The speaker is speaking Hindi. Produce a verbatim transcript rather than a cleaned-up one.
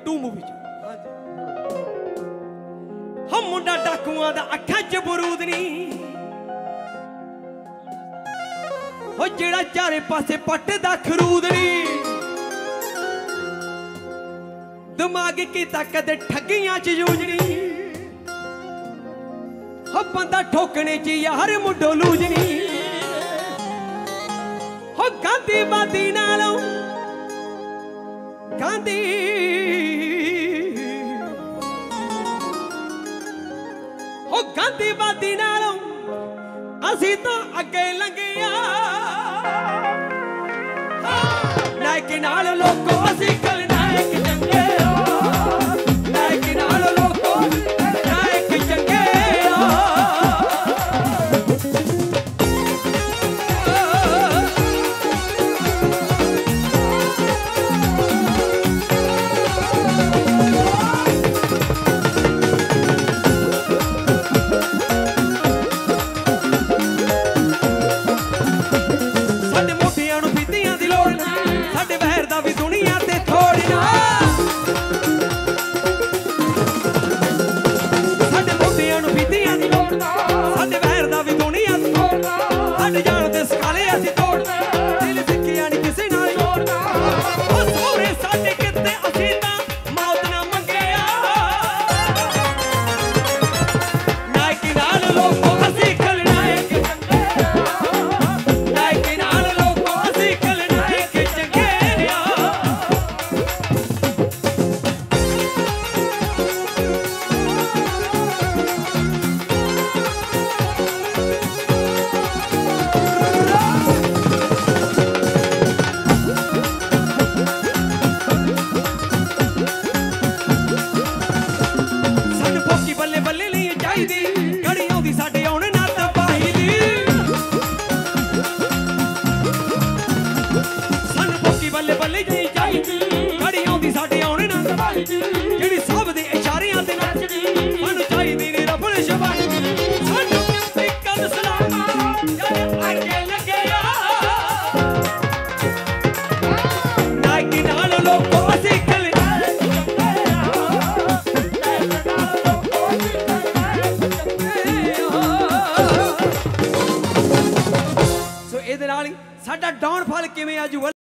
टू मूवी हम मुंडा डाकुआं दा अखां च बरूद नहीं हो जेड़ा चारे पासे पट दा खरूद नहीं दिमाग कीता कदे ठगियां च यूजनी हो बंदा ठोकने च यार मुंडो लूजनी हो गांधी बादी नालों गांधी हो गांधी बादी नालों असी तो अगे लंघिया नायक नाल लोको असी कल नायक चंगे नायक नाल लोको नायक चंगे साडा डाउनफॉल किवें आजू